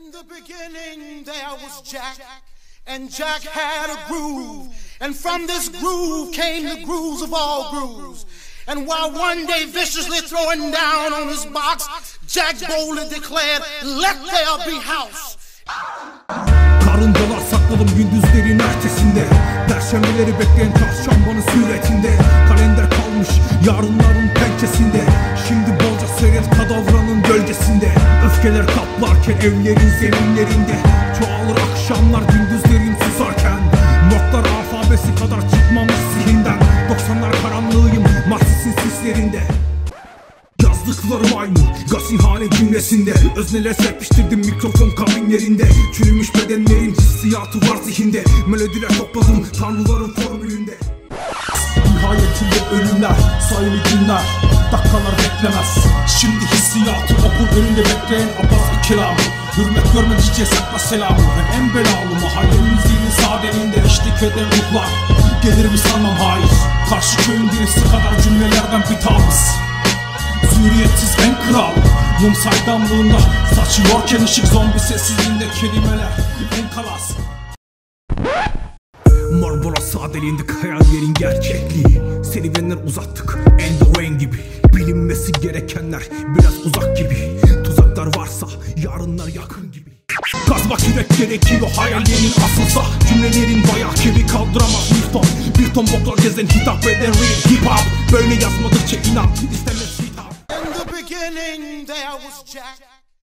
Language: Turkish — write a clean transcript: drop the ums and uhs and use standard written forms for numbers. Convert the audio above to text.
In the beginning there was Jack, and Jack had a groove, and from this groove came the grooves of all grooves. And while one day viciously throwing down on his box, Jack boldly declared, "Let there be house." Karıncalar sakladım gündüzlerin ertesinde, perşembeleri bekleyen çarşambanın suretinde. Kalender kalmış yarınların pençesinde, şimdi bolca seyret kadavranın gölgesinde. Öfkeler kaplarken evlerin zeminlerinde, çoğalır akşamlar gündüzlerin susarken. Notlar alfabesi kadar çıkmamış zihinden, 90'lar karanlığıyım Mars'ın sislerinde. Yazdıklarım aynı Gaseyan'a cümlesinde, özneler serpiştirdim mikrofon kabinlerinde. Çürümüş bedenlerin hissiyatı var zihinde, melodiler topladım tanrıların formülünde. Nihayetinde ölümler, sayılı günler, dakikalar beklemez. Şimdi hissiyatı okul önünde bekleyen Abbas kelamı. Hürmet görmedikçe sakla selamı. Ben en belalı mahallenin müziğinin sadeliğinde eşlik eden ruhlar. Gelir mi sanmam hayır, karşı köyün birisi kadar cümlelerden bir taviz. Zürriyetsiz en kral, mum saydamlığında saçıyorken ışık, zombi sessizliğinde kelimeler en kalas. Marlboro sadeliğinde hayallerin gerçekliği, serüvenler uzattık Endowen gibi. Bilinmesi gerekenler biraz uzak gibi, tuzaklar varsa yarınlar yakın gibi. Kazmak yürek gerekiyor hayallerin asılsa, cümlelerin bayağı gibi kaldıramaz bir ton boklar gezen hitap eden real hip hop. Böyle yazmadıkça inan istemez hitap. In the beginning there was Jack.